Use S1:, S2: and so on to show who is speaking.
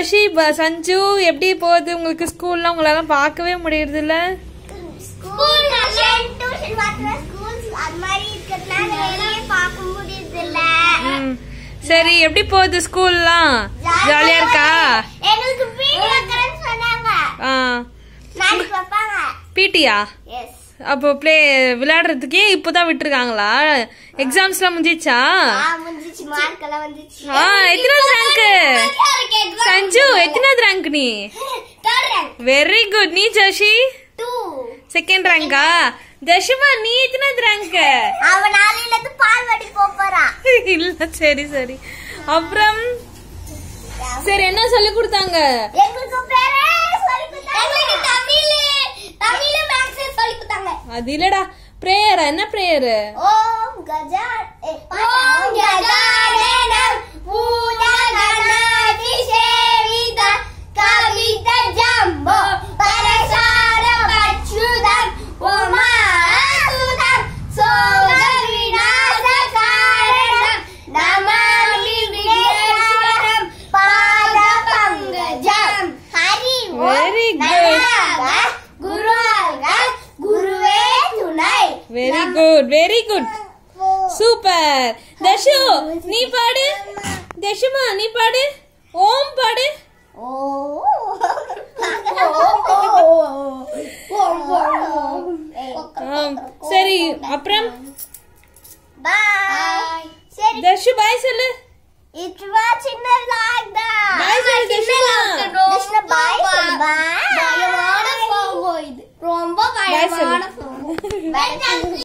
S1: ஜோஷி சஞ்சு எப்படி போகுது உங்களுக்கு ஸ்கூல்லாம் உங்களால பார்க்கவே முடியறது இல்ல
S2: ஸ்கூல் டியூஷன் மாத்திர ஸ்கூல்ஸ் அது மாதிரி இருக்கறனால வெளிய பார்க்க முடியறது இல்ல
S1: சரி எப்படி போகுது ஸ்கூல்லாம் ஜாலியா இருக்கா
S2: எனக்கு பீட்டி வைக்கறேன்னு சொன்னாங்க நாளைக்கு வைப்பாங்க
S1: பீட்டியா
S2: எஸ்
S1: அப்போ ப்ளே விளையாடுறதுக்கே இப்போதான் விட்டுருக்காங்களா எக்ஸாம்ஸ்லாம் முடிஞ்சிச்சா
S2: முடிஞ்சிச்சு மார்க் எல்லாம் வந்துச்சு
S1: எத்தனாவது ரேங்க் சஞ்சு எத்தனாவது ரேங்க் நீ வெரி குட் நீ ஜோஷி
S2: 2
S1: செகண்ட் ரேங்கா தர்ஷிமா நீ எத்தனாவது ரேங்க்
S2: அவ நாளையில இருந்து பால்வாடி போறா
S1: இல்ல சரி சரி அப்புறம் சரி என்ன சொல்லி கொடுத்தாங்க
S2: எங்களுக்கு பேரே சொல்லி கொடுத்தாங்க எங்களுக்கு தமிழ் மேக்ஸ் சொல்லி கொடுத்தாங்க
S1: அது இல்லடா பிரேயர் என்ன பிரேயர்
S2: ஓம் கஜானனம் பூதகணாதி சேவித கவித ஜம்போ பரசார பச்சுதம் உமாசுதம் சோக விநாச காரணம் நமாமி விக்னேஸ்வரம் பாத பங்கஜம் ஹரி
S1: வெரி குட்
S2: குருவே துணை
S1: வெரி குட் சூப்பர் தர்ஷு நீ பாடு தர்ஷிமா நீ பாடு ஓம் பாடு சரி அப்புறம்
S2: பாய் சரி
S1: தர்ஷு பாய் சொல்லு
S2: It was in the like that.
S1: Bye, சொல்லு, தர்ஷிமா.
S2: Krishna, bye, bye. Bye, bye. Romba, bye,
S1: Bye, சொல்லு.
S2: bye.